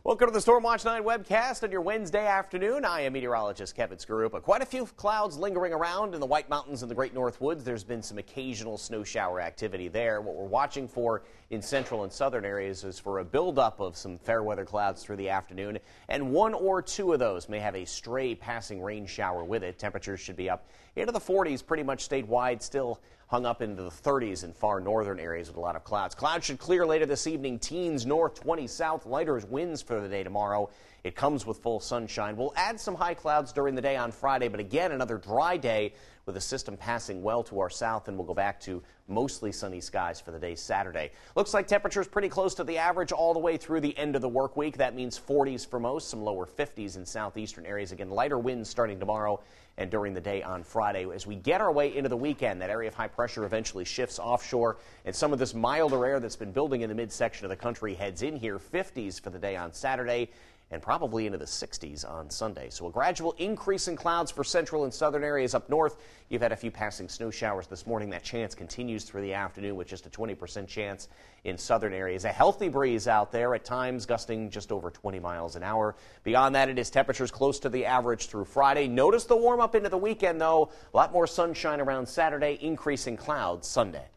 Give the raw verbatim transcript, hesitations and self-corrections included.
Welcome to the Storm Watch nine webcast on your Wednesday afternoon. I am meteorologist Kevin Skarupa. Quite a few clouds lingering around in the White Mountains and the Great North Woods. There's been some occasional snow shower activity there. What we're watching for in central and southern areas is for a buildup of some fair weather clouds through the afternoon, and one or two of those may have a stray passing rain shower with it. Temperatures should be up into the forties pretty much statewide, still hung up into the thirties in far northern areas with a lot of clouds. Clouds should clear later this evening. Teens north, twenty south, lighter winds for the day tomorrow. It comes with full sunshine. We'll add some high clouds during the day on Friday, but again, another dry day with a system passing well to our south, and we'll go back to mostly sunny skies for the day Saturday. Looks like temperatures pretty close to the average all the way through the end of the work week. That means forties for most, some lower fifties in southeastern areas. Again, lighter winds starting tomorrow and during the day on Friday. As we get our way into the weekend, that area of high pressure eventually shifts offshore, and some of this milder air that's been building in the midsection of the country heads in here. fifties for the day on Saturday, and probably into the sixties on Sunday. So a gradual increase in clouds for central and southern areas up north. You've had a few passing snow showers this morning. That chance continues through the afternoon with just a twenty percent chance in southern areas. A healthy breeze out there, at times gusting just over twenty miles an hour. Beyond that, it is temperatures close to the average through Friday. Notice the warm up into the weekend, though. A lot more sunshine around Saturday, increasing clouds Sunday.